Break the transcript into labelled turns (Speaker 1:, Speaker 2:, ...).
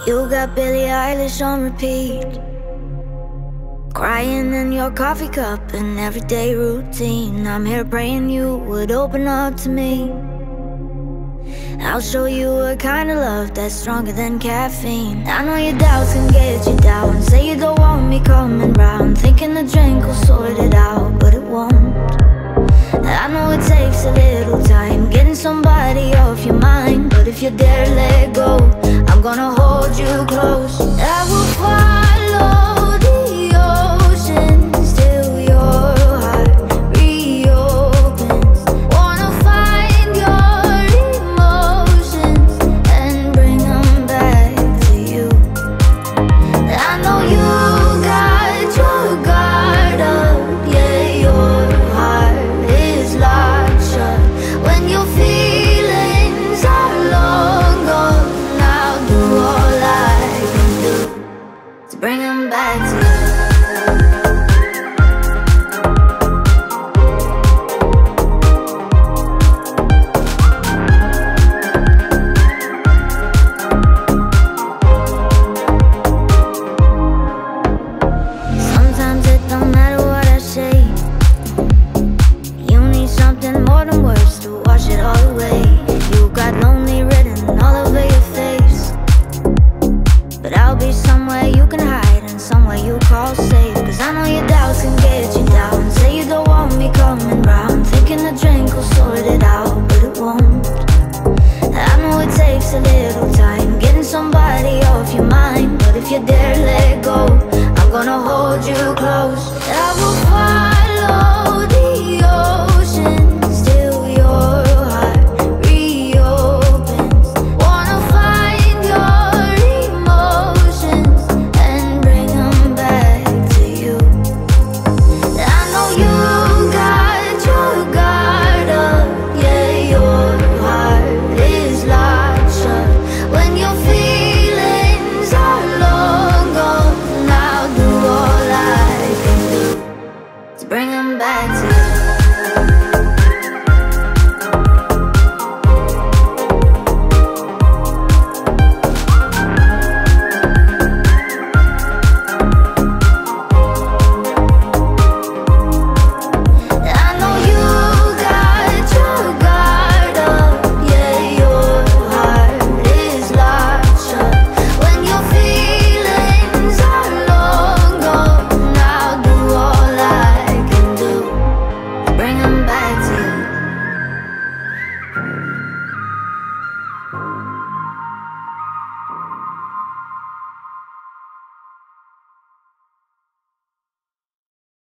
Speaker 1: You got Billie Eilish on repeat, crying in your coffee cup, an everyday routine. I'm here praying you would open up to me. I'll show you a kind of love that's stronger than caffeine. I know your doubts can get you down. Say you don't want me coming round, thinking the drink will sort it out, but it won't. I know it takes a little time getting somebody off your mind, but if you dare let go, I'm gonna hold you close. I will follow the oceans till your heart reopens. Wanna find your emotions and bring them back to you. I know you got your guard up, yeah, your heart is locked shut. When your feelings are long gone, I'll do all I can do to bring them back to you. Sometimes it don't matter what I say. You need something more than words to wash it all away. You got lonely written all over your face, but I'll be somewhere you can hide and somewhere you call safe. Cause I know your doubts can get you down. Say you don't want me coming round, thinking the drink will sort it out, but it won't. I know it takes a little time getting somebody off your mind, but if you dare let go, I'm gonna hold you close. I will find